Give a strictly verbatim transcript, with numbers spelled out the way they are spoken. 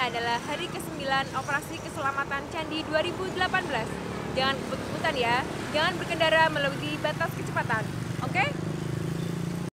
adalah hari kesembilan Operasi Keselamatan Candi dua ribu delapan belas. Jangan kebut-kebutan ya, jangan berkendara melebihi batas kecepatan, oke?